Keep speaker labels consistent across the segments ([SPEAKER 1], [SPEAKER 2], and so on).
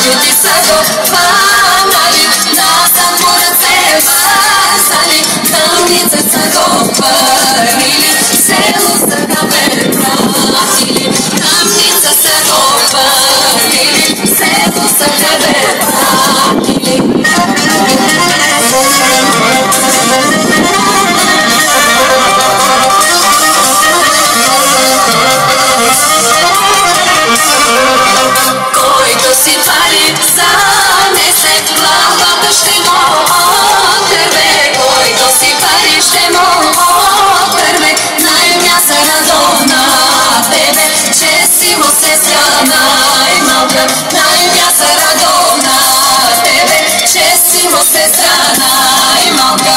[SPEAKER 1] Ljudi sa Zakopanali, na Samurace bazali, Tamnice Zakopanili, selu sa tebe pratili, Tamnica Zakopanili, selu sa tebe pratili. Който си твари занесе главата ще му отърве, който си пари ще му отърве, най-мя се радо на тебе, че си му сестра най-малка, най-мя се радо на тебе, че си му сестра най-малка.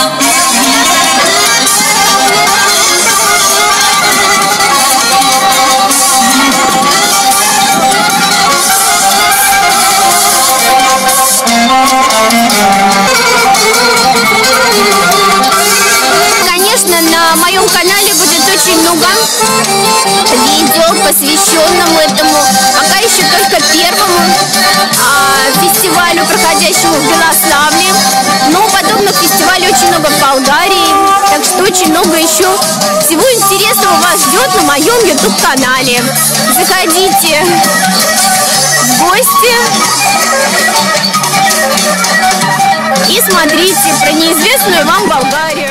[SPEAKER 2] Конечно, на моем канале будет очень много видео, посвященному этому, пока еще только первому фестивалю, проходящему в Белославле. Но подобных фестивалей очень много в Болгарии, так что очень много еще всего интересного вас ждет на моем YouTube-канале. Заходите в гости и смотрите про неизвестную вам Болгарию.